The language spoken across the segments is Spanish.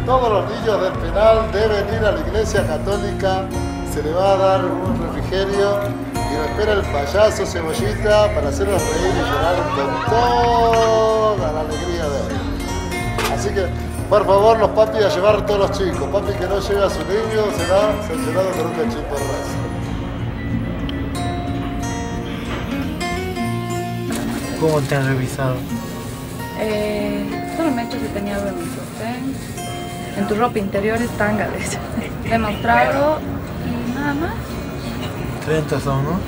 Todos los niños del penal deben ir a la iglesia católica, se le va a dar un refrigerio y lo espera el payaso Cebollita para hacerlos reír y llorar con toda la alegría de él. Así que, por favor, los papis a llevar a todos los chicos. Papi que no lleve a su niño será sancionado con un cachimbo de raza. ¿Cómo te han revisado? Solo me he hecho si tenía algo en mi sostén. En tu ropa interior es tanga, de hecho. Te he mostrado y nada más. 30 son, ¿no?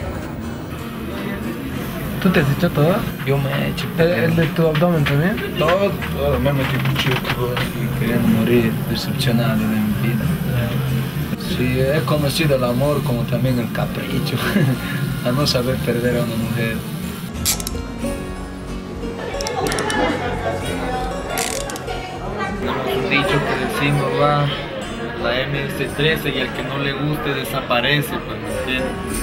¿Tú te has hecho todo? Yo me he hecho. ¿El de tu abdomen también? Todo, me he metido cuchillo y queriendo morir, decepcionado de mi vida. Sí, he conocido el amor como también el capricho, a no saber perder a una mujer. Un dicho que decimos, va, la MS13 y el que no le guste desaparece, pues, ¿me entiendes?